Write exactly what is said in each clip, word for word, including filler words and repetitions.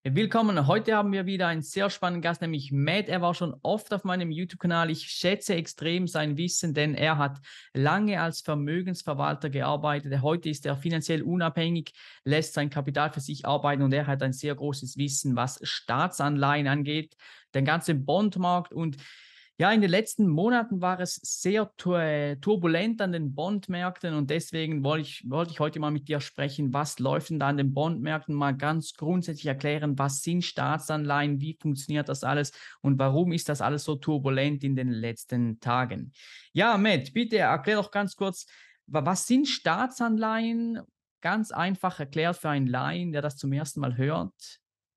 Willkommen. Heute haben wir wieder einen sehr spannenden Gast, nämlich Matt. Er war schon oft auf meinem YouTube-Kanal. Ich schätze extrem sein Wissen, denn er hat lange als Vermögensverwalter gearbeitet. Heute ist er finanziell unabhängig, lässt sein Kapital für sich arbeiten und er hat ein sehr großes Wissen, was Staatsanleihen angeht, den ganzen Bondmarkt. Und ja, in den letzten Monaten war es sehr tu äh, turbulent an den Bondmärkten und deswegen wollte ich, wollte ich heute mal mit dir sprechen, was läuft denn da an den Bondmärkten, mal ganz grundsätzlich erklären, was sind Staatsanleihen, wie funktioniert das alles und warum ist das alles so turbulent in den letzten Tagen. Ja, Matt, bitte erklär doch ganz kurz, wa was sind Staatsanleihen? Ganz einfach erklärt für einen Laien, der das zum ersten Mal hört.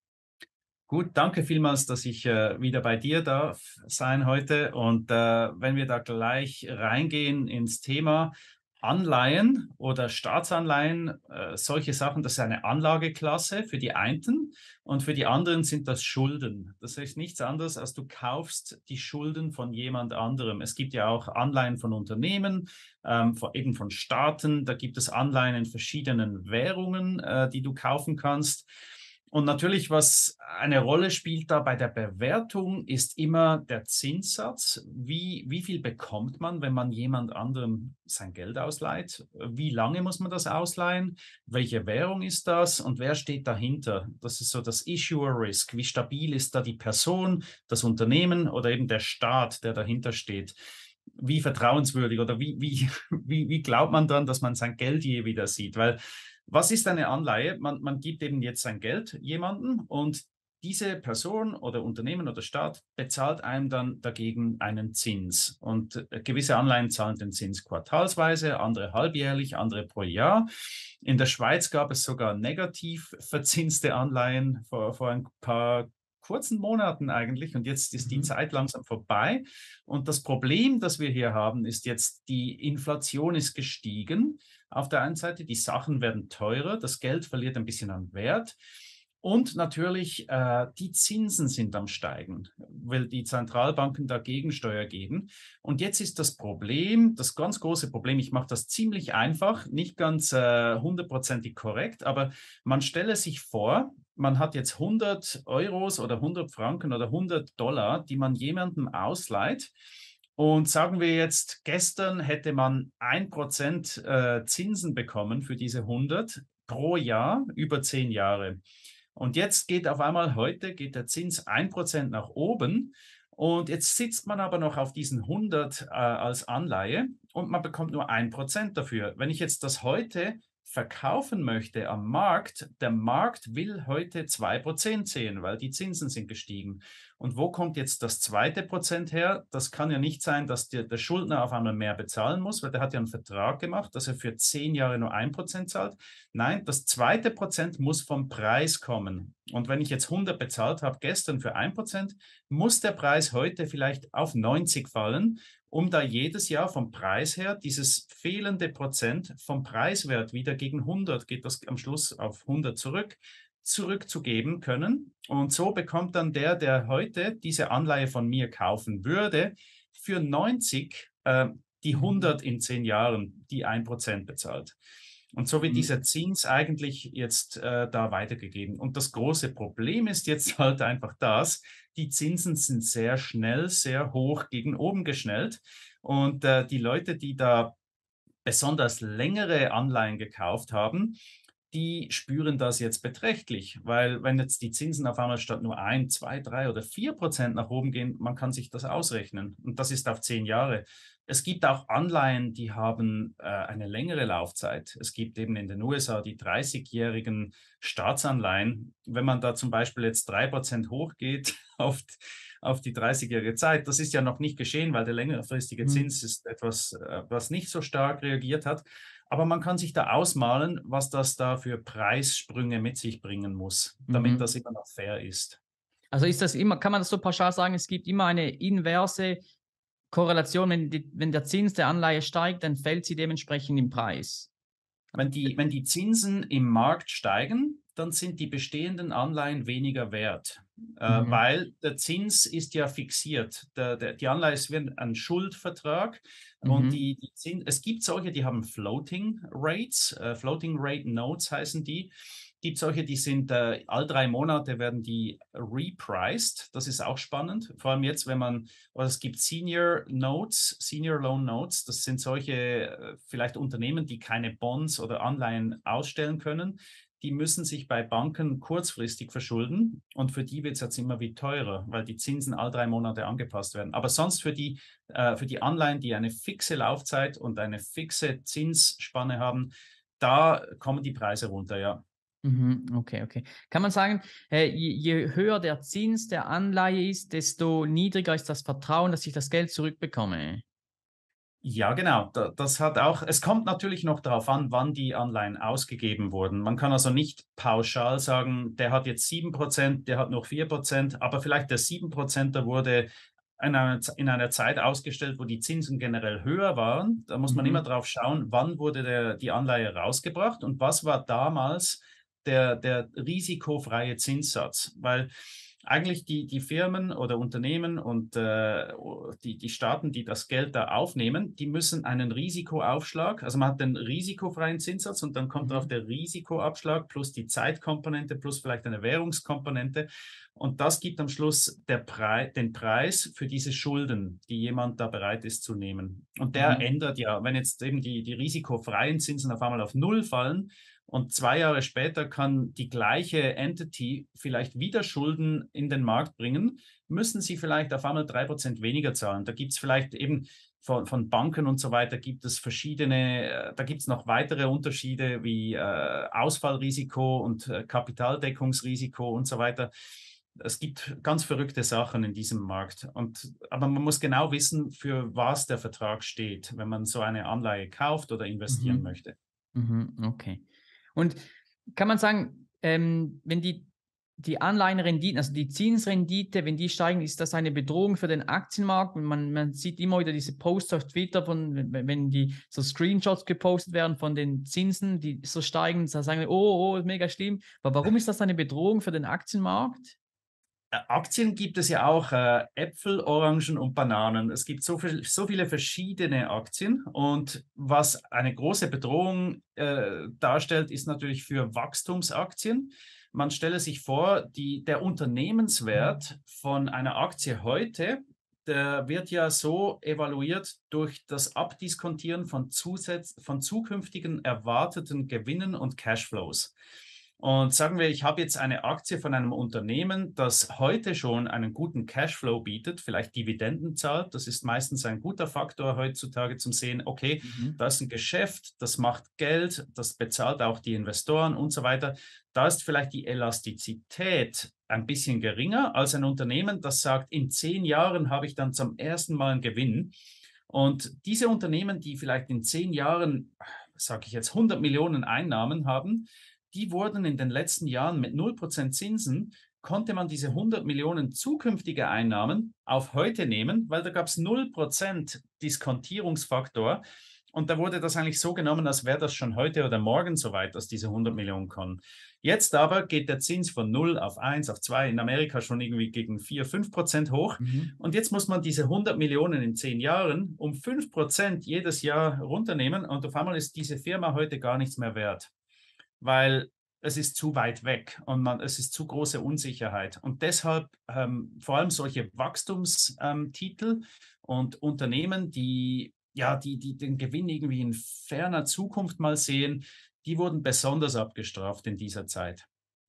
Gut, danke vielmals, dass ich äh, wieder bei dir darf sein heute. Und äh, wenn wir da gleich reingehen ins Thema Anleihen oder Staatsanleihen, äh, solche Sachen, das ist eine Anlageklasse für die einen und für die anderen sind das Schulden. Das ist nichts anderes, als du kaufst die Schulden von jemand anderem. Es gibt ja auch Anleihen von Unternehmen, ähm, von, eben von Staaten. Da gibt es Anleihen in verschiedenen Währungen, äh, die du kaufen kannst. Und natürlich, was eine Rolle spielt da bei der Bewertung, ist immer der Zinssatz. Wie, wie viel bekommt man, wenn man jemand anderem sein Geld ausleiht? Wie lange muss man das ausleihen? Welche Währung ist das? Und wer steht dahinter? Das ist so das Issuer Risk. Wie stabil ist da die Person, das Unternehmen oder eben der Staat, der dahinter steht? Wie vertrauenswürdig oder wie, wie, wie, wie glaubt man dann, dass man sein Geld je wieder sieht? Weil was ist eine Anleihe? Man, man gibt eben jetzt sein Geld jemandem und diese Person oder Unternehmen oder Staat bezahlt einem dann dagegen einen Zins. Und äh, gewisse Anleihen zahlen den Zins quartalsweise, andere halbjährlich, andere pro Jahr. In der Schweiz gab es sogar negativ verzinste Anleihen vor, vor ein paar kurzen Monaten eigentlich. Und jetzt ist die Mhm. Zeit langsam vorbei. Und das Problem, das wir hier haben, ist jetzt, die Inflation ist gestiegen. Auf der einen Seite, die Sachen werden teurer, das Geld verliert ein bisschen an Wert. Und natürlich, äh, die Zinsen sind am Steigen, weil die Zentralbanken da Gegensteuer geben. Und jetzt ist das Problem, das ganz große Problem, ich mache das ziemlich einfach, nicht ganz äh, hundertprozentig korrekt, aber man stelle sich vor, man hat jetzt hundert Euros oder hundert Franken oder hundert Dollar, die man jemandem ausleiht. Und sagen wir jetzt, gestern hätte man ein Prozent äh, Zinsen bekommen für diese hundert pro Jahr über zehn Jahre. Und jetzt geht auf einmal heute geht der Zins ein Prozent nach oben. Und jetzt sitzt man aber noch auf diesen hundert äh, als Anleihe und man bekommt nur ein Prozent dafür. Wenn ich jetzt das heute verkaufen möchte am Markt, der Markt will heute zwei Prozent sehen, weil die Zinsen sind gestiegen. Und wo kommt jetzt das zweite Prozent her? Das kann ja nicht sein, dass der, der Schuldner auf einmal mehr bezahlen muss, weil der hat ja einen Vertrag gemacht, dass er für zehn Jahre nur ein Prozent zahlt. Nein, das zweite Prozent muss vom Preis kommen. Und wenn ich jetzt hundert bezahlt habe gestern für ein Prozent, muss der Preis heute vielleicht auf neunzig fallen, um da jedes Jahr vom Preis her dieses fehlende Prozent vom Preiswert wieder gegen hundert, geht das am Schluss auf hundert zurück, zurückzugeben können. Und so bekommt dann der, der heute diese Anleihe von mir kaufen würde, für neunzig äh, die Mhm. hundert in zehn Jahren, die ein Prozent bezahlt. Und so wird Mhm. dieser Zins eigentlich jetzt äh, da weitergegeben. Und das große Problem ist jetzt halt einfach das, die Zinsen sind sehr schnell, sehr hoch gegen oben geschnellt. Und äh, die Leute, die da besonders längere Anleihen gekauft haben, die spüren das jetzt beträchtlich, weil wenn jetzt die Zinsen auf einmal statt nur ein, zwei, drei oder vier Prozent nach oben gehen, man kann sich das ausrechnen. Und das ist auf zehn Jahre. Es gibt auch Anleihen, die haben äh, eine längere Laufzeit. Es gibt eben in den U S A die dreißigjährigen Staatsanleihen. Wenn man da zum Beispiel jetzt drei Prozent hochgeht auf, auf die dreißigjährige Zeit, das ist ja noch nicht geschehen, weil der längerfristige Mhm. Zins ist etwas, äh, was nicht so stark reagiert hat. Aber man kann sich da ausmalen, was das da für Preissprünge mit sich bringen muss, damit das Mhm. immer noch fair ist. Also ist das immer, kann man das so pauschal sagen, es gibt immer eine inverse Korrelation, wenn, die, wenn der Zins der Anleihe steigt, dann fällt sie dementsprechend im Preis. Wenn die, wenn die Zinsen im Markt steigen, dann sind die bestehenden Anleihen weniger wert, äh, Mhm. weil der Zins ist ja fixiert. Der, der, die Anleihe ist wie ein Schuldvertrag und Mhm. die, die Zins, es gibt solche, die haben Floating Rates, äh, Floating Rate Notes heißen die. gibt solche, die sind äh, all drei Monate werden die repriced. Das ist auch spannend. Vor allem jetzt, wenn man, oder es gibt Senior Notes, Senior Loan Notes. Das sind solche äh, vielleicht Unternehmen, die keine Bonds oder Anleihen ausstellen können. Die müssen sich bei Banken kurzfristig verschulden und für die wird es jetzt immer wie teurer, weil die Zinsen all drei Monate angepasst werden. Aber sonst für die, äh, für die Anleihen, die eine fixe Laufzeit und eine fixe Zinsspanne haben, da kommen die Preise runter, ja. Mhm, okay, okay. Kann man sagen, äh, je, je höher der Zins der Anleihe ist, desto niedriger ist das Vertrauen, dass ich das Geld zurückbekomme? Ja, genau. Da, das hat auch, es kommt natürlich noch darauf an, wann die Anleihen ausgegeben wurden. Man kann also nicht pauschal sagen, der hat jetzt sieben Prozent, der hat noch vier Prozent, aber vielleicht der sieben Prozent, der wurde in einer, in einer Zeit ausgestellt, wo die Zinsen generell höher waren. Da muss man immer Mhm. drauf schauen, wann wurde der, die Anleihe rausgebracht und was war damals der, der risikofreie Zinssatz. Weil eigentlich die, die Firmen oder Unternehmen und äh, die, die Staaten, die das Geld da aufnehmen, die müssen einen Risikoaufschlag, also man hat den risikofreien Zinssatz und dann kommt darauf Mhm. der Risikoabschlag plus die Zeitkomponente plus vielleicht eine Währungskomponente. Und das gibt am Schluss der Pre den Preis für diese Schulden, die jemand da bereit ist zu nehmen. Und der Mhm. ändert ja, wenn jetzt eben die, die risikofreien Zinsen auf einmal auf Null fallen, und zwei Jahre später kann die gleiche Entity vielleicht wieder Schulden in den Markt bringen, müssen sie vielleicht auf einmal drei Prozent weniger zahlen. Da gibt es vielleicht eben von, von Banken und so weiter, gibt es verschiedene, äh, da gibt es noch weitere Unterschiede wie äh, Ausfallrisiko und äh, Kapitaldeckungsrisiko und so weiter. Es gibt ganz verrückte Sachen in diesem Markt. Und, aber man muss genau wissen, für was der Vertrag steht, wenn man so eine Anleihe kauft oder investieren Mhm. möchte. Mhm, okay. Und kann man sagen, ähm, wenn die, die Anleihenrenditen, also die Zinsrendite, wenn die steigen, ist das eine Bedrohung für den Aktienmarkt? Man, man sieht immer wieder diese Posts auf Twitter, von, wenn, wenn die so Screenshots gepostet werden von den Zinsen, die so steigen, da sagen wir, oh, oh, mega schlimm. Aber warum ist das eine Bedrohung für den Aktienmarkt? Äh, Aktien gibt es ja auch äh, Äpfel, Orangen und Bananen. Es gibt so, viel, so viele verschiedene Aktien und was eine große Bedrohung äh, darstellt, ist natürlich für Wachstumsaktien. Man stelle sich vor, die, der Unternehmenswert von einer Aktie heute, der wird ja so evaluiert durch das Abdiskontieren von, Zusatz, von zukünftigen erwarteten Gewinnen und Cashflows. Und sagen wir, ich habe jetzt eine Aktie von einem Unternehmen, das heute schon einen guten Cashflow bietet, vielleicht Dividenden zahlt. Das ist meistens ein guter Faktor heutzutage zum Sehen, okay, Mhm. da ist ein Geschäft, das macht Geld, das bezahlt auch die Investoren und so weiter. Da ist vielleicht die Elastizität ein bisschen geringer als ein Unternehmen, das sagt, in zehn Jahren habe ich dann zum ersten Mal einen Gewinn. Und diese Unternehmen, die vielleicht in zehn Jahren, sage ich jetzt, hundert Millionen Einnahmen haben, die wurden in den letzten Jahren mit null Prozent Zinsen, konnte man diese hundert Millionen zukünftige Einnahmen auf heute nehmen, weil da gab es null Prozent Diskontierungsfaktor. Und da wurde das eigentlich so genommen, als wäre das schon heute oder morgen soweit, dass diese hundert Millionen kommen. Jetzt aber geht der Zins von null auf eins, auf zwei, in Amerika schon irgendwie gegen vier, fünf Prozent hoch. Mhm. Und jetzt muss man diese hundert Millionen in zehn Jahren um fünf Prozent jedes Jahr runternehmen. Und auf einmal ist diese Firma heute gar nichts mehr wert, weil es ist zu weit weg und man, es ist zu große Unsicherheit. Und deshalb ähm, vor allem solche Wachstumstitel ähm, und Unternehmen, die, ja, die, die den Gewinn irgendwie in ferner Zukunft mal sehen, die wurden besonders abgestraft in dieser Zeit.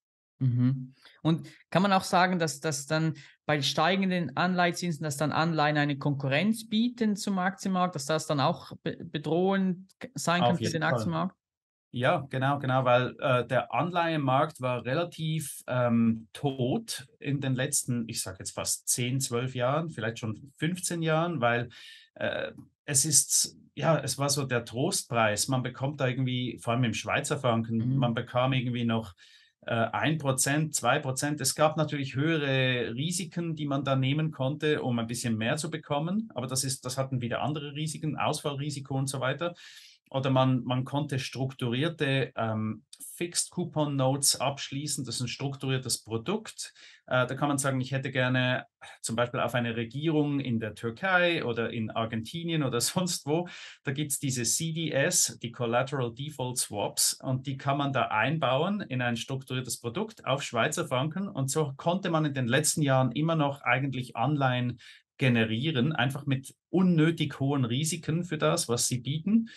Mhm. Und kann man auch sagen, dass das dann bei steigenden Anleihezinsen, dass dann Anleihen eine Konkurrenz bieten zum Aktienmarkt, dass das dann auch be bedrohend k sein Auf könnte für jeden den Fall. Aktienmarkt? Ja, genau, genau, weil äh, der Anleihenmarkt war relativ ähm, tot in den letzten, ich sage jetzt fast zehn, zwölf Jahren, vielleicht schon fünfzehn Jahren, weil äh, es ist, ja, es war so der Trostpreis. Man bekommt da irgendwie, vor allem im Schweizer Franken, man Mhm. bekam irgendwie noch äh, ein Prozent, zwei Prozent. Es gab natürlich höhere Risiken, die man da nehmen konnte, um ein bisschen mehr zu bekommen, aber das ist, das hatten wieder andere Risiken, Ausfallrisiko und so weiter. oder man, man konnte strukturierte ähm, Fixed Coupon Notes abschließen. Das ist ein strukturiertes Produkt. Äh, da kann man sagen, ich hätte gerne zum Beispiel auf eine Regierung in der Türkei oder in Argentinien oder sonst wo. Da gibt es diese C D S, die Collateral Default Swaps, und die kann man da einbauen in ein strukturiertes Produkt auf Schweizer Franken. Und so konnte man in den letzten Jahren immer noch eigentlich Anleihen generieren, einfach mit unnötig hohen Risiken für das, was sie bieten.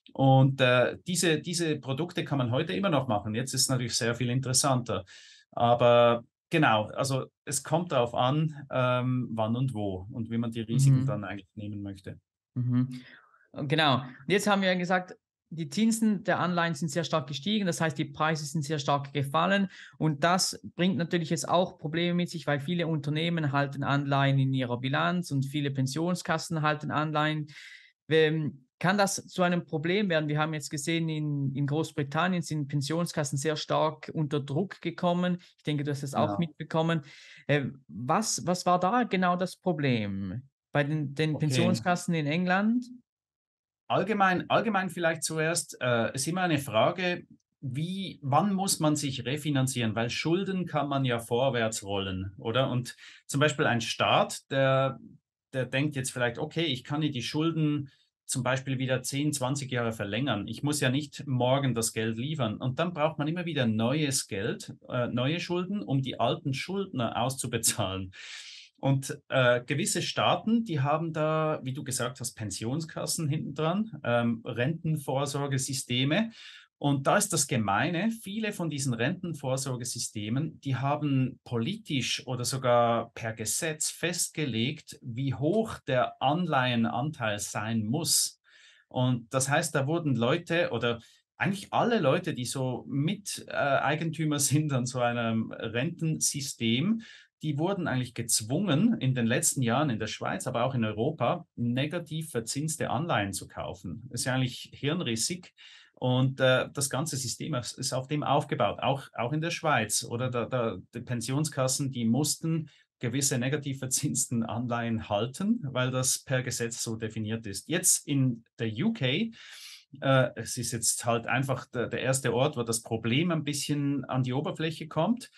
Und äh, diese, diese Produkte kann man heute immer noch machen. Jetzt ist es natürlich sehr viel interessanter. Aber genau, also es kommt darauf an, ähm, wann und wo und wie man die Risiken Mhm. dann eigentlich nehmen möchte. Mhm. Und genau. Und jetzt haben wir ja gesagt, die Zinsen der Anleihen sind sehr stark gestiegen, das heißt, die Preise sind sehr stark gefallen und das bringt natürlich jetzt auch Probleme mit sich, weil viele Unternehmen halten Anleihen in ihrer Bilanz und viele Pensionskassen halten Anleihen. Ähm, Kann das zu einem Problem werden? Wir haben jetzt gesehen, in, in Großbritannien sind Pensionskassen sehr stark unter Druck gekommen. Ich denke, du hast es auch Genau. mitbekommen. Äh, was, was war da genau das Problem? Bei den, den Okay. Pensionskassen in England? Allgemein, allgemein vielleicht zuerst, äh, ist immer eine Frage, wie, wann muss man sich refinanzieren? Weil Schulden kann man ja vorwärts rollen, oder? Und zum Beispiel ein Staat, der, der denkt jetzt vielleicht, okay, ich kann die Schulden zum Beispiel wieder zehn, zwanzig Jahre verlängern. Ich muss ja nicht morgen das Geld liefern. Und dann braucht man immer wieder neues Geld, äh, neue Schulden, um die alten Schuldner auszubezahlen. Und äh, gewisse Staaten, die haben da, wie du gesagt hast, Pensionskassen hinten dran, ähm, Rentenvorsorgesysteme. Und da ist das Gemeine, viele von diesen Rentenvorsorgesystemen, die haben politisch oder sogar per Gesetz festgelegt, wie hoch der Anleihenanteil sein muss. Und das heißt, da wurden Leute oder eigentlich alle Leute, die so Miteigentümer äh, sind an so einem Rentensystem, die wurden eigentlich gezwungen, in den letzten Jahren in der Schweiz, aber auch in Europa, negativ verzinste Anleihen zu kaufen. Das ist ja eigentlich hirnrissig. Und äh, das ganze System ist auf dem aufgebaut, auch, auch in der Schweiz. Oder da, da, die Pensionskassen, die mussten gewisse negativ verzinsten Anleihen halten, weil das per Gesetz so definiert ist. Jetzt in der U K, äh, es ist jetzt halt einfach der, der erste Ort, wo das Problem ein bisschen an die Oberfläche kommt.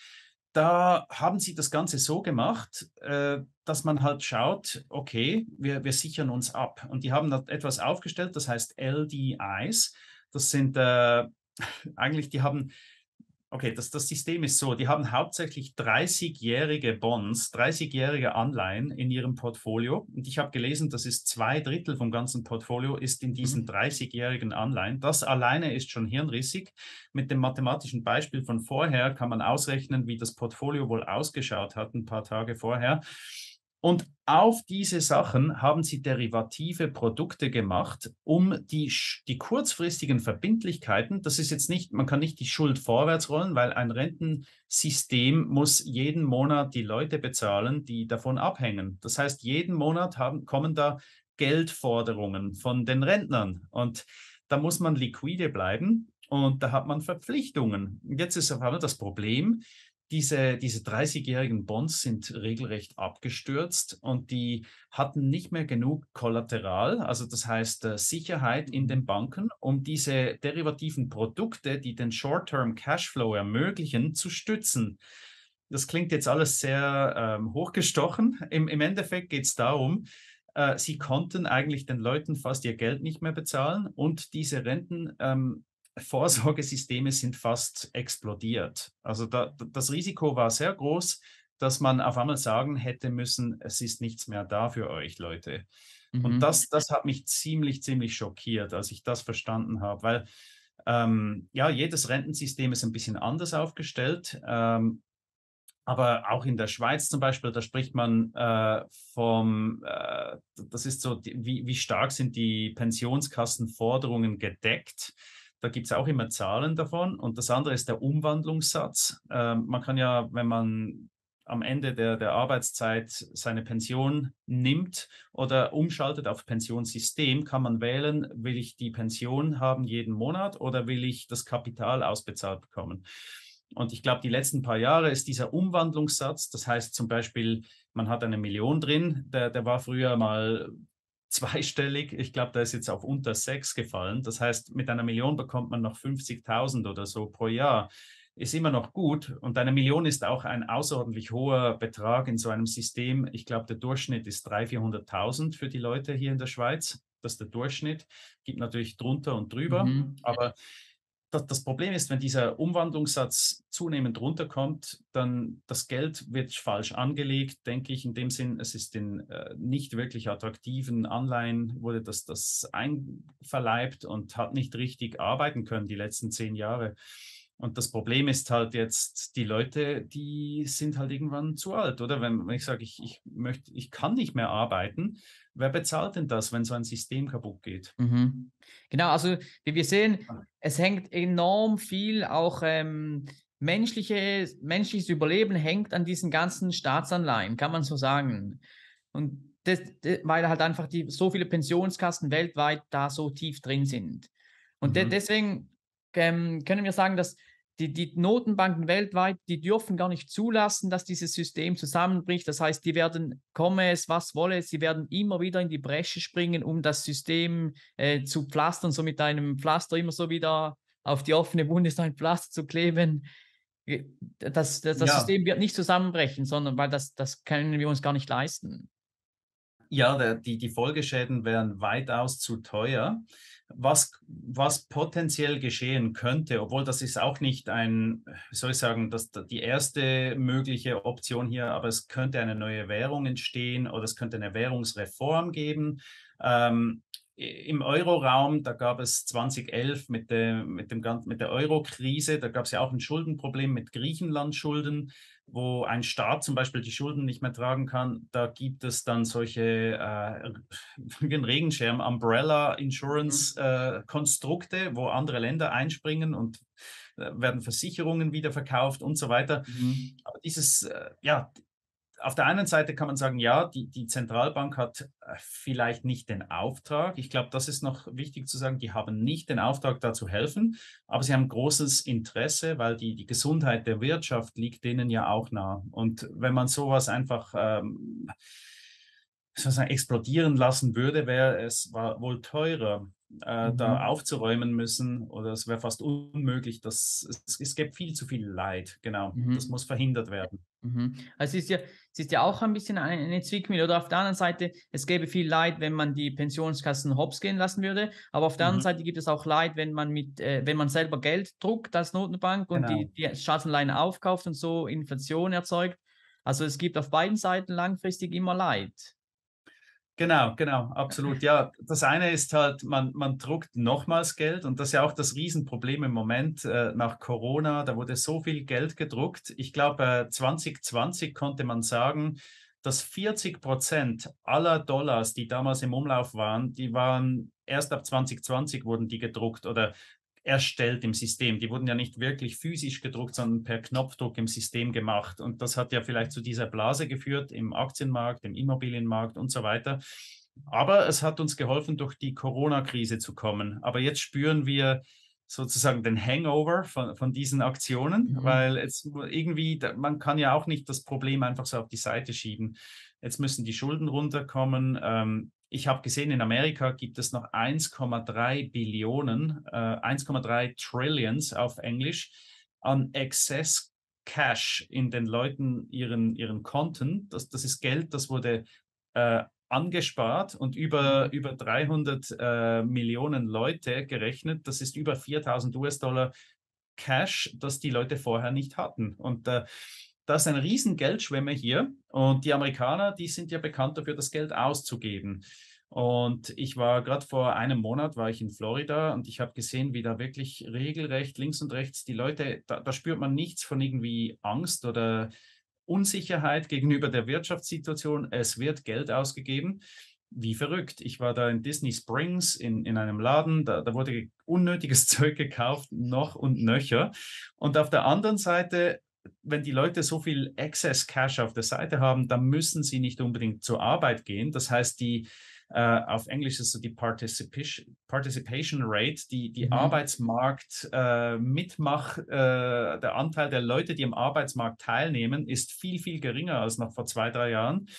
Da haben sie das Ganze so gemacht, äh, dass man halt schaut, okay, wir, wir sichern uns ab. Und die haben da etwas aufgestellt, das heißt L D Is. Das sind äh, eigentlich, die haben, okay, das, das System ist so, die haben hauptsächlich dreißigjährige Bonds, dreißigjährige Anleihen in ihrem Portfolio. Und ich habe gelesen, das ist zwei Drittel vom ganzen Portfolio ist in diesen Mhm. dreißigjährigen Anleihen. Das alleine ist schon hirnrissig. Mit dem mathematischen Beispiel von vorher kann man ausrechnen, wie das Portfolio wohl ausgeschaut hat, ein paar Tage vorher. Und auf diese Sachen haben sie derivative Produkte gemacht, um die, die kurzfristigen Verbindlichkeiten, das ist jetzt nicht, man kann nicht die Schuld vorwärts rollen, weil ein Rentensystem muss jeden Monat die Leute bezahlen, die davon abhängen. Das heißt, jeden Monat haben, kommen da Geldforderungen von den Rentnern und da muss man liquide bleiben und da hat man Verpflichtungen. Jetzt ist auf einmal das Problem, diese, diese dreißigjährigen Bonds sind regelrecht abgestürzt und die hatten nicht mehr genug Kollateral, also das heißt äh, Sicherheit in Mhm. den Banken, um diese derivativen Produkte, die den Short-Term Cashflow ermöglichen, zu stützen. Das klingt jetzt alles sehr ähm, hochgestochen. Im, Im Endeffekt geht es darum, äh, sie konnten eigentlich den Leuten fast ihr Geld nicht mehr bezahlen und diese Renten ähm, Vorsorgesysteme sind fast explodiert. Also da, das Risiko war sehr groß, dass man auf einmal sagen hätte müssen, es ist nichts mehr da für euch, Leute. Und Mhm. das, das hat mich ziemlich, ziemlich schockiert, als ich das verstanden habe, weil ähm, ja, jedes Rentensystem ist ein bisschen anders aufgestellt. Ähm, aber auch in der Schweiz zum Beispiel, da spricht man äh, vom, äh, das ist so, die, wie, wie stark sind die Pensionskassenforderungen gedeckt. Da gibt es auch immer Zahlen davon. Und das andere ist der Umwandlungssatz. Ähm, man kann ja, wenn man am Ende der, der Arbeitszeit seine Pension nimmt oder umschaltet auf Pensionssystem, kann man wählen, will ich die Pension haben jeden Monat oder will ich das Kapital ausbezahlt bekommen. Und ich glaube, die letzten paar Jahre ist dieser Umwandlungssatz, das heißt zum Beispiel, man hat eine Million drin, der, der war früher mal zweistellig. Ich glaube, da ist jetzt auf unter sechs gefallen. Das heißt, mit einer Million bekommt man noch fünfzigtausend oder so pro Jahr. Ist immer noch gut. Und eine Million ist auch ein außerordentlich hoher Betrag in so einem System. Ich glaube, der Durchschnitt ist dreihunderttausend, vierhunderttausend für die Leute hier in der Schweiz. Das ist der Durchschnitt. Gibt natürlich drunter und drüber. Mhm. Aber das, das Problem ist, wenn dieser Umwandlungssatz zunehmend runterkommt, dann das Geld wird falsch angelegt, denke ich, in dem Sinn, es ist in äh, nicht wirklich attraktiven Anleihen, wurde das, das einverleibt und hat nicht richtig arbeiten können die letzten zehn Jahre. Und das Problem ist halt jetzt, die Leute, die sind halt irgendwann zu alt, oder? Wenn, wenn ich sage, ich, ich möchte, ich kann nicht mehr arbeiten, wer bezahlt denn das, wenn so ein System kaputt geht? Mhm. Genau, also wie wir sehen, es hängt enorm viel auch ähm, menschliche, menschliches Überleben hängt an diesen ganzen Staatsanleihen, kann man so sagen. Und das, das, weil halt einfach die, so viele Pensionskassen weltweit da so tief drin sind. Und de Mhm. deswegen ähm, können wir sagen, dass die, die Notenbanken weltweit, die dürfen gar nicht zulassen, dass dieses System zusammenbricht. Das heißt, die werden, komme es, was wolle, sie werden immer wieder in die Bresche springen, um das System äh, zu pflastern, so mit einem Pflaster immer so wieder auf die offene Wunde so ein Pflaster zu kleben. Das, das, das Ja, System wird nicht zusammenbrechen, sondern weil das, das können wir uns gar nicht leisten. Ja, der, die, die Folgeschäden wären weitaus zu teuer. Was, was potenziell geschehen könnte, obwohl das ist auch nicht ein, wie soll ich sagen, das, die erste mögliche Option hier, aber es könnte eine neue Währung entstehen oder es könnte eine Währungsreform geben. Ähm, Im Euroraum, da gab es zweitausendelf mit der, mit dem, mit der Euro-Krise, da gab es ja auch ein Schuldenproblem mit Griechenland-Schulden, wo ein Staat zum Beispiel die Schulden nicht mehr tragen kann. Da gibt es dann solche äh, Regenschirm, Umbrella Insurance äh, Konstrukte, wo andere Länder einspringen und äh, werden Versicherungen wieder verkauft und so weiter. Mhm. Aber dieses, äh, ja, auf der einen Seite kann man sagen, ja, die, die Zentralbank hat äh, vielleicht nicht den Auftrag. Ich glaube, das ist noch wichtig zu sagen, die haben nicht den Auftrag, da zu helfen, aber sie haben großes Interesse, weil die, die Gesundheit der Wirtschaft liegt denen ja auch nah. Und wenn man sowas einfach ähm, sozusagen explodieren lassen würde, wäre es war wohl teurer, äh, da Mhm. aufzuräumen müssen oder es wäre fast unmöglich. Das, es, es gibt viel zu viel Leid, genau. Das Mhm. muss verhindert werden. Mhm. Also es ist ja, es ist ja auch ein bisschen eine, eine Zwickmühle. Oder auf der anderen Seite, es gäbe viel Leid, wenn man die Pensionskassen hops gehen lassen würde. Aber auf der anderen Mhm. Seite gibt es auch Leid, wenn man mit, äh, wenn man selber Geld druckt als Notenbank und die, Genau. die Staatsanleihen aufkauft und so Inflation erzeugt. Also es gibt auf beiden Seiten langfristig immer Leid. Genau, genau, absolut. Ja, das eine ist halt, man, man druckt nochmals Geld und das ist ja auch das Riesenproblem im Moment äh, nach Corona. Da wurde so viel Geld gedruckt. Ich glaube, äh, zwanzig zwanzig konnte man sagen, dass vierzig Prozent aller Dollars, die damals im Umlauf waren, die waren erst ab zwanzig zwanzig wurden die gedruckt oder erstellt im System. Die wurden ja nicht wirklich physisch gedruckt, sondern per Knopfdruck im System gemacht. Und das hat ja vielleicht zu dieser Blase geführt im Aktienmarkt, im Immobilienmarkt und so weiter. Aber es hat uns geholfen, durch die Corona-Krise zu kommen. Aber jetzt spüren wir sozusagen den Hangover von, von diesen Aktionen, Mhm. weil es irgendwie, man kann ja auch nicht das Problem einfach so auf die Seite schieben. Jetzt müssen die Schulden runterkommen. Ähm, ich habe gesehen, in Amerika gibt es noch eins Komma drei Billionen, äh, eins Komma drei Trillions auf Englisch an Excess Cash in den Leuten ihren, ihren Konten. Das, das ist Geld, das wurde äh, angespart und über, Mhm. über dreihundert äh, Millionen Leute gerechnet. Das ist über viertausend US-Dollar Cash, das die Leute vorher nicht hatten. Und äh, das ist ein riesen Geldschwemme hier. Und die Amerikaner, die sind ja bekannt dafür, das Geld auszugeben. Und ich war gerade vor einem Monat, war ich in Florida und ich habe gesehen, wie da wirklich regelrecht links und rechts die Leute, da, da spürt man nichts von irgendwie Angst oder Unsicherheit gegenüber der Wirtschaftssituation. Es wird Geld ausgegeben. Wie verrückt. Ich war da in Disney Springs in, in einem Laden, da, da wurde unnötiges Zeug gekauft, noch und nöcher. Und auf der anderen Seite, wenn die Leute so viel Excess Cash auf der Seite haben, dann müssen sie nicht unbedingt zur Arbeit gehen. Das heißt, die äh, auf Englisch ist so die Participation, Participation Rate, die, die Mhm. Arbeitsmarkt äh, Mitmach, äh, der Anteil der Leute, die am Arbeitsmarkt teilnehmen, ist viel, viel geringer als noch vor zwei, drei Jahren.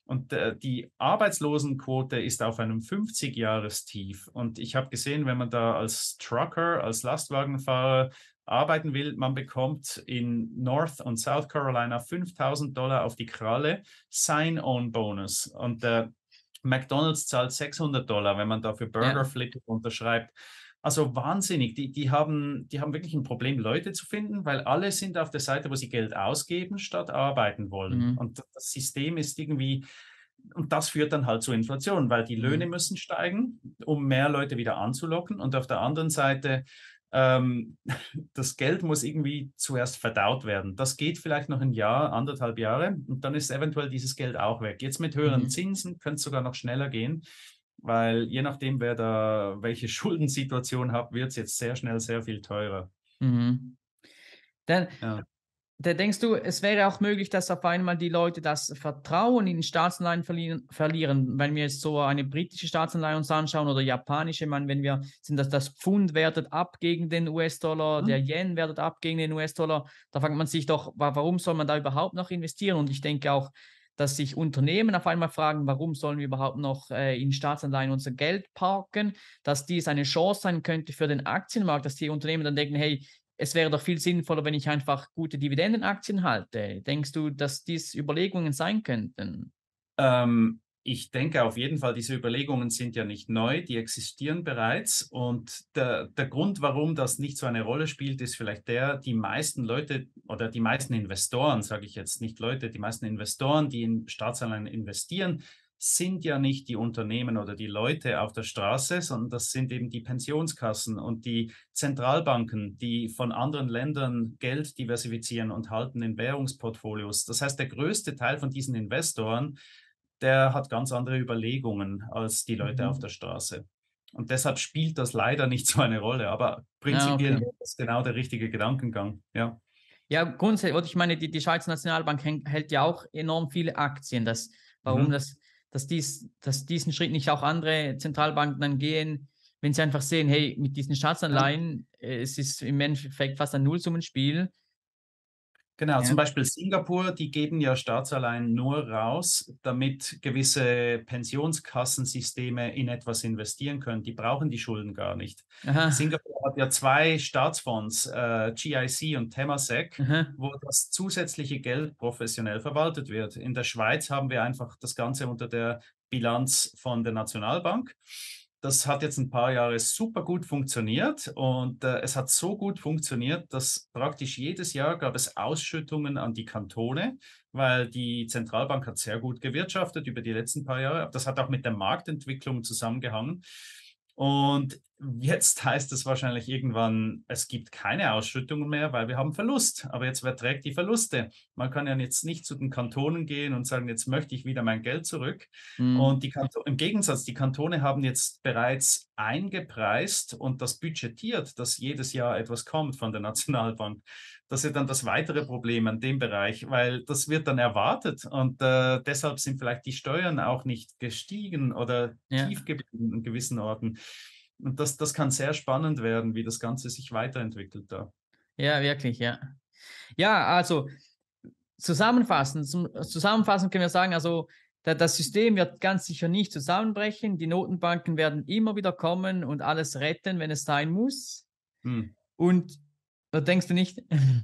Und äh, die Arbeitslosenquote ist auf einem fünfzig-Jahres-Tief. Und ich habe gesehen, wenn man da als Trucker, als Lastwagenfahrer arbeiten will, man bekommt in North und South Carolina fünftausend Dollar auf die Kralle, Sign-on-Bonus. Und äh, McDonald's zahlt sechshundert Dollar, wenn man dafür Ja. Burgerflip unterschreibt. Also wahnsinnig. Die, die haben, die haben wirklich ein Problem, Leute zu finden, weil alle sind auf der Seite, wo sie Geld ausgeben, statt arbeiten wollen. Mhm. Und das System ist irgendwie, und das führt dann halt zu Inflation, weil die Löhne Mhm. müssen steigen, um mehr Leute wieder anzulocken. Und auf der anderen Seite, ähm, das Geld muss irgendwie zuerst verdaut werden. Das geht vielleicht noch ein Jahr, anderthalb Jahre und dann ist eventuell dieses Geld auch weg. Jetzt mit höheren Mhm. Zinsen könnte es sogar noch schneller gehen, weil je nachdem, wer da welche Schuldensituation hat, wird es jetzt sehr schnell sehr viel teurer. Mhm. Dann Ja. Da denkst du, es wäre auch möglich, dass auf einmal die Leute das Vertrauen in Staatsanleihen verlieren, verlieren. Wenn wir jetzt so eine britische Staatsanleihe uns anschauen oder japanische, ich meine, wenn wir sind das, das Pfund wertet ab gegen den U S-Dollar, der Hm. Yen wertet ab gegen den U S-Dollar, da fragt man sich doch, wa- warum soll man da überhaupt noch investieren? Und ich denke auch, dass sich Unternehmen auf einmal fragen, warum sollen wir überhaupt noch äh, in Staatsanleihen unser Geld parken, dass dies eine Chance sein könnte für den Aktienmarkt, dass die Unternehmen dann denken, hey, es wäre doch viel sinnvoller, wenn ich einfach gute Dividendenaktien halte. Denkst du, dass dies Überlegungen sein könnten? Ähm, ich denke auf jeden Fall, diese Überlegungen sind ja nicht neu, die existieren bereits. Und der, der Grund, warum das nicht so eine Rolle spielt, ist vielleicht der, die meisten Leute oder die meisten Investoren, sage ich jetzt nicht Leute, die meisten Investoren, die in Staatsanleihen investieren, sind ja nicht die Unternehmen oder die Leute auf der Straße, sondern das sind eben die Pensionskassen und die Zentralbanken, die von anderen Ländern Geld diversifizieren und halten in Währungsportfolios. Das heißt, der größte Teil von diesen Investoren, der hat ganz andere Überlegungen als die Leute auf Mhm. der Straße. Und deshalb spielt das leider nicht so eine Rolle. Aber Ah, prinzipiell okay. wäre das genau der richtige Gedankengang. Ja. Ja, grundsätzlich, oder ich meine, die, die Schweizer Nationalbank häng- hält ja auch enorm viele Aktien. Das, warum Mhm. das, dass, dies, dass diesen Schritt nicht auch andere Zentralbanken dann gehen, wenn sie einfach sehen, hey, mit diesen Ja. Staatsanleihen, äh, es ist im Endeffekt fast ein Nullsummenspiel. Genau, Ja. zum Beispiel Singapur, die geben ja Staatsanleihen nur raus, damit gewisse Pensionskassensysteme in etwas investieren können. Die brauchen die Schulden gar nicht. Aha, Singapur hat ja zwei Staatsfonds, äh, G I C und Temasek, aha. wo das zusätzliche Geld professionell verwaltet wird. In der Schweiz haben wir einfach das Ganze unter der Bilanz von der Nationalbank. Das hat jetzt ein paar Jahre super gut funktioniert und äh, es hat so gut funktioniert, dass praktisch jedes Jahr gab es Ausschüttungen an die Kantone, weil die Zentralbank hat sehr gut gewirtschaftet über die letzten paar Jahre. Das hat auch mit der Marktentwicklung zusammengehangen. Und jetzt heißt es wahrscheinlich irgendwann, es gibt keine Ausschüttungen mehr, weil wir haben Verlust. Aber jetzt, wer trägt die Verluste? Man kann ja jetzt nicht zu den Kantonen gehen und sagen, jetzt möchte ich wieder mein Geld zurück. Und Mhm. die Kanto im Gegensatz, die Kantone haben jetzt bereits eingepreist und das budgetiert, dass jedes Jahr etwas kommt von der Nationalbank. Das ist dann das weitere Problem an dem Bereich, weil das wird dann erwartet und äh, deshalb sind vielleicht die Steuern auch nicht gestiegen oder tief Ja. geblieben in gewissen Orten. Und das, das kann sehr spannend werden, wie das Ganze sich weiterentwickelt da. Ja, wirklich, ja. Ja, also zusammenfassend, zum, zusammenfassend können wir sagen, also da, das System wird ganz sicher nicht zusammenbrechen. Die Notenbanken werden immer wieder kommen und alles retten, wenn es sein muss. Hm. Und da denkst du nicht,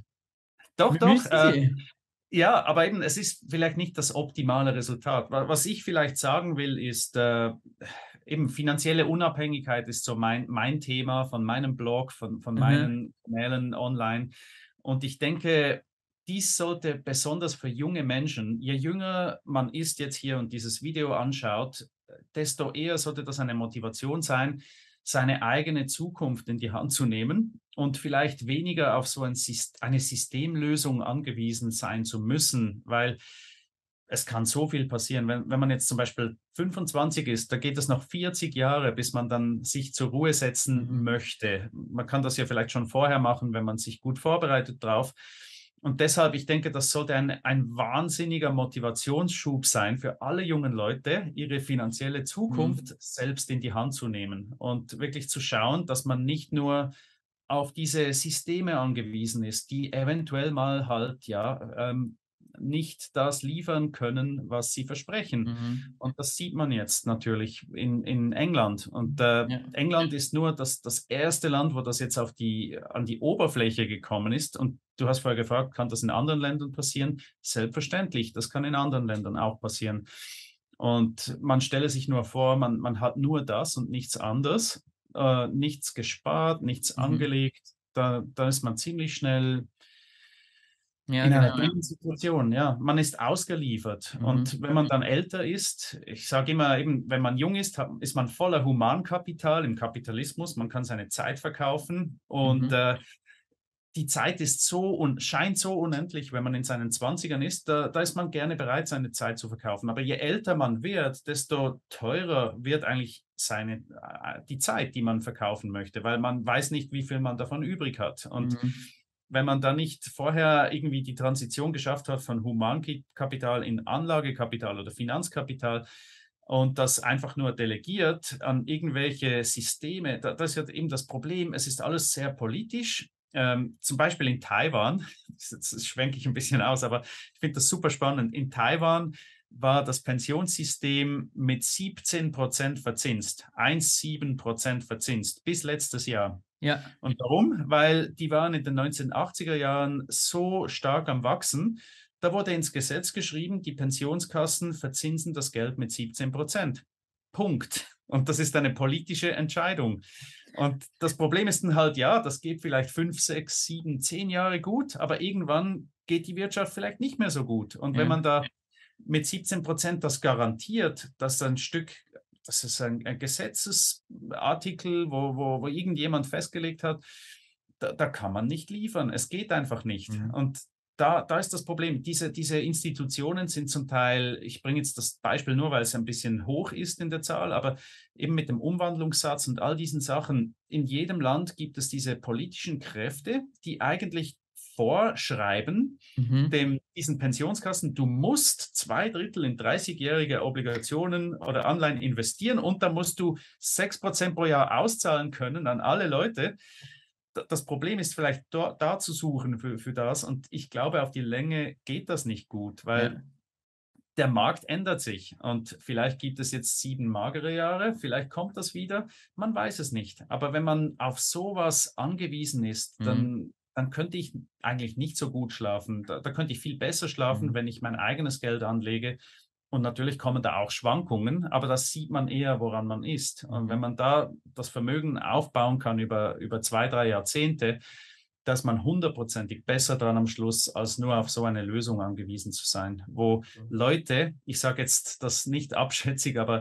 Doch, doch. müssen Äh, sie? Ja, aber eben, es ist vielleicht nicht das optimale Resultat. Wa- Was ich vielleicht sagen will, ist, äh, eben finanzielle Unabhängigkeit ist so mein, mein Thema von meinem Blog, von, von Mhm. meinen Kanälen online. Und ich denke, dies sollte besonders für junge Menschen, je jünger man ist jetzt hier und dieses Video anschaut, desto eher sollte das eine Motivation sein, seine eigene Zukunft in die Hand zu nehmen und vielleicht weniger auf so ein, Syst- eine Systemlösung angewiesen sein zu müssen, weil es kann so viel passieren. Wenn, wenn man jetzt zum Beispiel fünfundzwanzig ist, da geht es noch vierzig Jahre, bis man dann sich zur Ruhe setzen Mhm. möchte. Man kann das ja vielleicht schon vorher machen, wenn man sich gut vorbereitet drauf. Und deshalb, ich denke, das sollte ein, ein wahnsinniger Motivationsschub sein für alle jungen Leute, ihre finanzielle Mhm. Zukunft selbst in die Hand zu nehmen und wirklich zu schauen, dass man nicht nur auf diese Systeme angewiesen ist, die eventuell mal halt, ja, ähm, nicht das liefern können, was sie versprechen. Mhm. Und das sieht man jetzt natürlich in, in England. Und äh, Ja. England ist nur das, das erste Land, wo das jetzt auf die, an die Oberfläche gekommen ist. Und du hast vorher gefragt, kann das in anderen Ländern passieren? Selbstverständlich, das kann in anderen Ländern auch passieren. Und man stelle sich nur vor, man, man hat nur das und nichts anderes, äh, nichts gespart, nichts Mhm. angelegt. Da, da ist man ziemlich schnell Ja, in einer genau, ja. blöden Situation, ja. Man ist ausgeliefert. Mhm. Und wenn man dann älter ist, ich sage immer eben, wenn man jung ist, hat, ist man voller Humankapital im Kapitalismus. Man kann seine Zeit verkaufen. Und Mhm. äh, die Zeit ist so und scheint so unendlich, wenn man in seinen Zwanzigern ist, da, da ist man gerne bereit, seine Zeit zu verkaufen. Aber je älter man wird, desto teurer wird eigentlich seine, äh, die Zeit, die man verkaufen möchte, weil man weiß nicht, wie viel man davon übrig hat. Und Mhm. wenn man da nicht vorher irgendwie die Transition geschafft hat von Humankapital in Anlagekapital oder Finanzkapital und das einfach nur delegiert an irgendwelche Systeme, da, das ist ja eben das Problem. Es ist alles sehr politisch. Ähm, zum Beispiel in Taiwan, das, das schwenke ich ein bisschen aus, aber ich finde das super spannend. In Taiwan war das Pensionssystem mit siebzehn Prozent verzinst, eins Komma sieben Prozent verzinst bis letztes Jahr. Ja. Und warum? Weil die waren in den neunzehnhundertachtziger Jahren so stark am Wachsen. Da wurde ins Gesetz geschrieben, die Pensionskassen verzinsen das Geld mit siebzehn Prozent. Punkt. Und das ist eine politische Entscheidung. Und das Problem ist dann halt, ja, das geht vielleicht fünf, sechs, sieben, zehn Jahre gut, aber irgendwann geht die Wirtschaft vielleicht nicht mehr so gut. Und wenn Ja. man da mit siebzehn Prozent das garantiert, dass ein Stück, das ist ein, ein Gesetzesartikel, wo, wo, wo irgendjemand festgelegt hat, da, da kann man nicht liefern. Es geht einfach nicht. Mhm. Und da, da ist das Problem. Diese, diese Institutionen sind zum Teil, ich bringe jetzt das Beispiel nur, weil es ein bisschen hoch ist in der Zahl, aber eben mit dem Umwandlungssatz und all diesen Sachen, in jedem Land gibt es diese politischen Kräfte, die eigentlich vorschreiben, Mhm. dem, diesen Pensionskassen, du musst zwei Drittel in dreißigjährige Obligationen oder Anleihen investieren und da musst du sechs Prozent pro Jahr auszahlen können an alle Leute. Das Problem ist vielleicht dort, da zu suchen für, für das und ich glaube, auf die Länge geht das nicht gut, weil Ja. der Markt ändert sich und vielleicht gibt es jetzt sieben magere Jahre, vielleicht kommt das wieder, man weiß es nicht. Aber wenn man auf sowas angewiesen ist, Mhm. dann, dann könnte ich eigentlich nicht so gut schlafen. Da, da könnte ich viel besser schlafen, Mhm. wenn ich mein eigenes Geld anlege. Und natürlich kommen da auch Schwankungen, aber das sieht man eher, woran man ist. Und wenn Mhm. man da das Vermögen aufbauen kann über, über zwei, drei Jahrzehnte, dass man hundertprozentig besser dran am Schluss, als nur auf so eine Lösung angewiesen zu sein, wo Leute, ich sage jetzt das nicht abschätzig, aber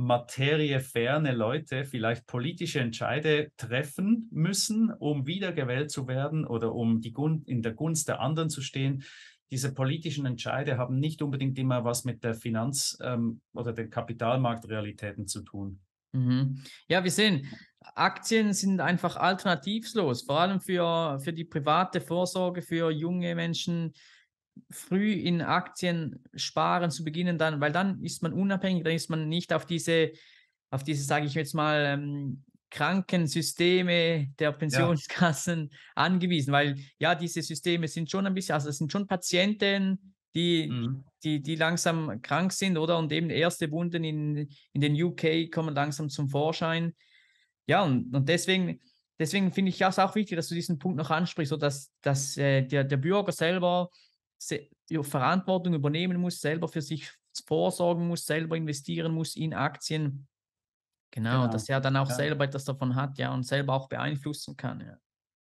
materieferne Leute vielleicht politische Entscheide treffen müssen, um wiedergewählt zu werden oder um die Gun in der Gunst der anderen zu stehen. Diese politischen Entscheide haben nicht unbedingt immer was mit der Finanz- ähm, oder den Kapitalmarktrealitäten zu tun. Mhm. Ja, wir sehen, Aktien sind einfach alternativlos, vor allem für, für die private Vorsorge, für junge Menschen, früh in Aktien sparen zu beginnen, dann, weil dann ist man unabhängig, dann ist man nicht auf diese, auf diese, sage ich jetzt mal, ähm, Krankensysteme der Ja. Pensionskassen angewiesen, weil ja, diese Systeme sind schon ein bisschen, also es sind schon Patienten, die, Mhm. die, die langsam krank sind, oder? Und eben erste Wunden in, in den U K kommen langsam zum Vorschein. Ja, und, und deswegen, deswegen finde ich es auch wichtig, dass du diesen Punkt noch ansprichst, so dass, dass äh, der, der Bürger selber se ja, Verantwortung übernehmen muss, selber für sich vorsorgen muss, selber investieren muss in Aktien. Genau, Genau. dass er dann auch Ja. selber etwas davon hat, ja, und selber auch beeinflussen kann, ja.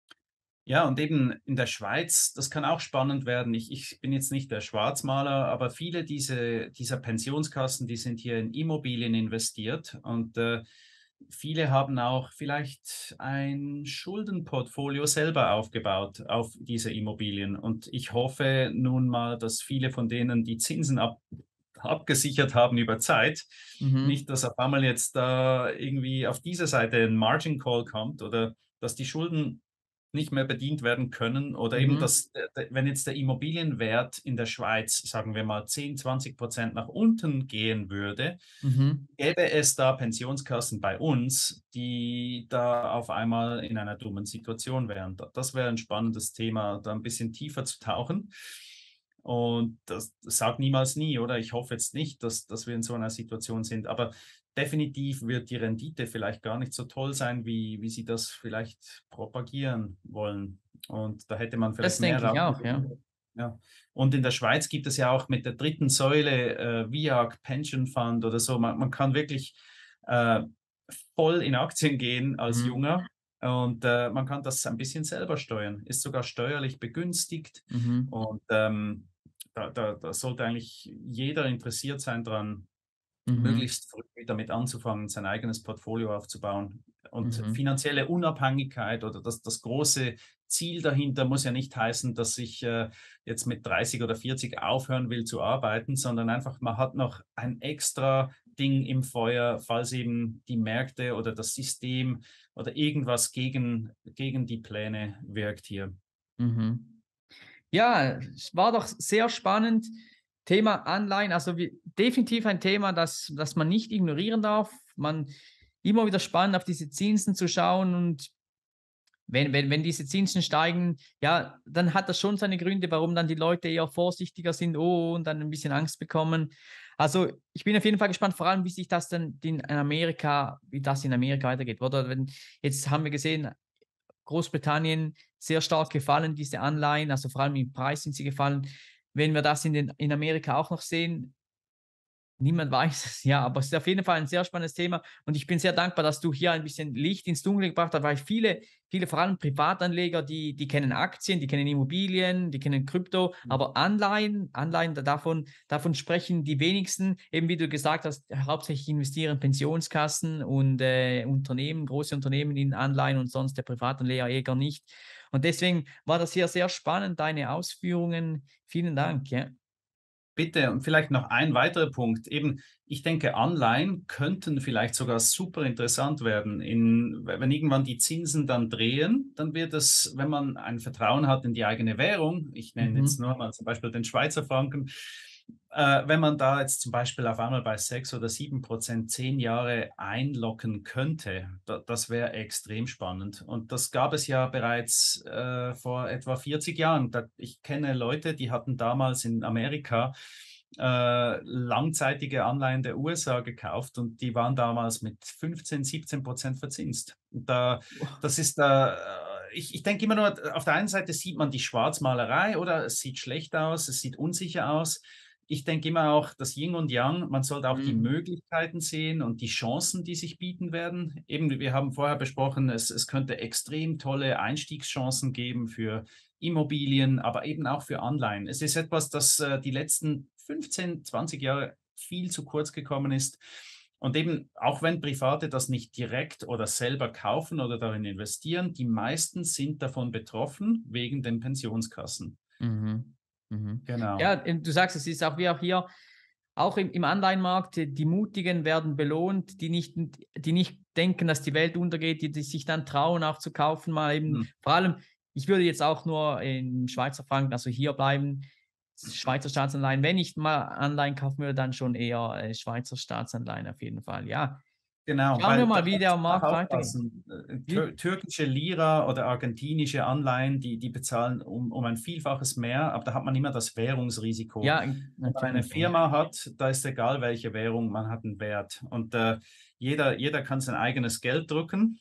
Ja, und eben in der Schweiz, das kann auch spannend werden. Ich, ich bin jetzt nicht der Schwarzmaler, aber viele diese, dieser Pensionskassen, die sind hier in Immobilien investiert und äh, viele haben auch vielleicht ein Schuldenportfolio selber aufgebaut auf diese Immobilien. Und ich hoffe nun mal, dass viele von denen die Zinsen ab, abgesichert haben über Zeit. Mhm. Nicht, dass auf einmal jetzt da irgendwie auf dieser Seite ein Margin Call kommt oder dass die Schulden nicht mehr bedient werden können oder eben, Mhm. dass, wenn jetzt der Immobilienwert in der Schweiz, sagen wir mal, zehn, zwanzig Prozent nach unten gehen würde, Mhm. gäbe es da Pensionskassen bei uns, die da auf einmal in einer dummen Situation wären. Das wäre ein spannendes Thema, da ein bisschen tiefer zu tauchen. Und das, das sagt niemals nie, oder? Ich hoffe jetzt nicht, dass, dass wir in so einer Situation sind. Aber definitiv wird die Rendite vielleicht gar nicht so toll sein, wie, wie sie das vielleicht propagieren wollen. Und da hätte man Das vielleicht mehr denke ich auch, ja. rausgeholt. Ja. Und in der Schweiz gibt es ja auch mit der dritten Säule äh, V I A G, Pension Fund oder so. Man, man kann wirklich äh, voll in Aktien gehen als Mhm. Junger und äh, man kann das ein bisschen selber steuern, ist sogar steuerlich begünstigt Mhm. und ähm, da, da, da sollte eigentlich jeder interessiert sein dran, Mhm. möglichst früh damit anzufangen, sein eigenes Portfolio aufzubauen. Und Mhm. finanzielle Unabhängigkeit oder das, das große Ziel dahinter muss ja nicht heißen, dass ich äh, jetzt mit dreißig oder vierzig aufhören will zu arbeiten, sondern einfach, man hat noch ein extra Ding im Feuer, falls eben die Märkte oder das System oder irgendwas gegen, gegen die Pläne wirkt hier. Mhm. Ja, es war doch sehr spannend. Thema Anleihen, also wie, definitiv ein Thema, das, das man nicht ignorieren darf. Man immer wieder spannend auf diese Zinsen zu schauen und wenn, wenn, wenn diese Zinsen steigen, ja, dann hat das schon seine Gründe, warum dann die Leute eher vorsichtiger sind, oh, und dann ein bisschen Angst bekommen. Also ich bin auf jeden Fall gespannt, vor allem, wie sich das dann in Amerika, wie das in Amerika weitergeht. Oder wenn, jetzt haben wir gesehen, Großbritannien sehr stark gefallen, diese Anleihen, also vor allem im Preis sind sie gefallen. Wenn wir das in, den, in Amerika auch noch sehen, niemand weiß es, ja, aber es ist auf jeden Fall ein sehr spannendes Thema und ich bin sehr dankbar, dass du hier ein bisschen Licht ins Dunkel gebracht hast, weil viele, viele vor allem Privatanleger, die, die kennen Aktien, die kennen Immobilien, die kennen Krypto, aber Anleihen, Anleihen, davon, davon sprechen die wenigsten, eben wie du gesagt hast, hauptsächlich investieren Pensionskassen und äh, Unternehmen, große Unternehmen in Anleihen und sonst der Privatanleger eher nicht. Und deswegen war das hier sehr spannend, deine Ausführungen. Vielen Dank. Ja. Bitte, und vielleicht noch ein weiterer Punkt. Eben, ich denke, Anleihen könnten vielleicht sogar super interessant werden. In, wenn irgendwann die Zinsen dann drehen, dann wird es, wenn man ein Vertrauen hat in die eigene Währung, ich nenne jetzt Mhm. nur mal zum Beispiel den Schweizer Franken, äh, wenn man da jetzt zum Beispiel auf einmal bei sechs oder sieben Prozent zehn Jahre einlocken könnte, da, das wäre extrem spannend. Und das gab es ja bereits äh, vor etwa vierzig Jahren. Da, ich kenne Leute, die hatten damals in Amerika äh, langzeitige Anleihen der U S A gekauft und die waren damals mit fünfzehn, siebzehn Prozent verzinst. Und da, das ist da, äh, ich, ich denke immer nur, auf der einen Seite sieht man die Schwarzmalerei oder es sieht schlecht aus, es sieht unsicher aus. Ich denke immer auch, das Yin und Yang, man sollte auch die Mhm. Möglichkeiten sehen und die Chancen, die sich bieten werden. Eben, wir haben vorher besprochen, es, es könnte extrem tolle Einstiegschancen geben für Immobilien, aber eben auch für Anleihen. Es ist etwas, das äh, die letzten fünfzehn, zwanzig Jahre viel zu kurz gekommen ist. Und eben, auch wenn Private das nicht direkt oder selber kaufen oder darin investieren, die meisten sind davon betroffen wegen den Pensionskassen. Mhm. Mhm. Genau. Ja, ähm, du sagst, es ist auch wie auch hier, auch im, im Anleihenmarkt, äh, die Mutigen werden belohnt, die nicht, die nicht denken, dass die Welt untergeht, die, die sich dann trauen, auch zu kaufen, mal eben, Hm. vor allem, ich würde jetzt auch nur in Schweizer Franken, also hier bleiben, Schweizer Staatsanleihen, wenn ich mal Anleihen kaufen würde, dann schon eher äh, Schweizer Staatsanleihen auf jeden Fall, ja. Genau, Schauen wir weil da mal, wie muss der man auch Markt weitergeht. aufpassen. Äh, Wie? tür türkische Lira oder argentinische Anleihen, die, die bezahlen um, um ein Vielfaches mehr, aber da hat man immer das Währungsrisiko. Ja, Wenn man eine natürlich, ja. Firma hat, da ist egal, welche Währung, man hat einen Wert. Und äh, jeder, jeder kann sein eigenes Geld drucken.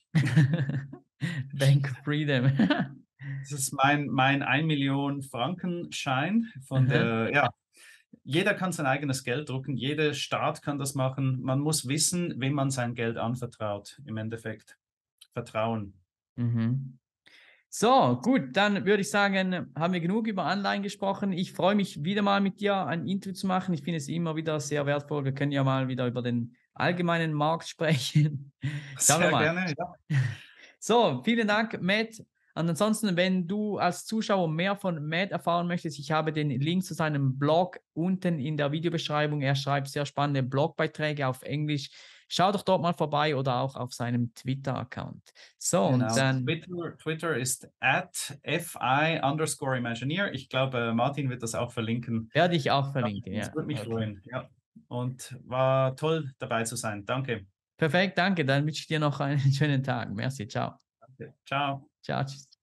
Bank of Freedom. Das ist mein, mein ein Million Franken Schein von Aha. der, ja, jeder kann sein eigenes Geld drucken, jeder Staat kann das machen. Man muss wissen, wem man sein Geld anvertraut, im Endeffekt. Vertrauen. Mhm. So, gut, dann würde ich sagen, haben wir genug über Anleihen gesprochen. Ich freue mich wieder mal mit dir ein Interview zu machen. Ich finde es immer wieder sehr wertvoll. Wir können ja mal wieder über den allgemeinen Markt sprechen. Schauen wir Sehr mal. gerne, ja. So, vielen Dank, Matt. Und ansonsten, wenn du als Zuschauer mehr von Matt erfahren möchtest, ich habe den Link zu seinem Blog unten in der Videobeschreibung. Er schreibt sehr spannende Blogbeiträge auf Englisch. Schau doch dort mal vorbei oder auch auf seinem Twitter-Account. So, und Genau. dann Twitter, Twitter ist at fi underscore Imagineer. Ich glaube, Martin wird das auch verlinken. werde ich auch verlinken. Es Ja, würde mich okay. freuen. Ja. Und war toll dabei zu sein. Danke. Perfekt, danke. Dann wünsche ich dir noch einen schönen Tag. Merci, ciao. Danke. Ciao. Ciao, tschüss.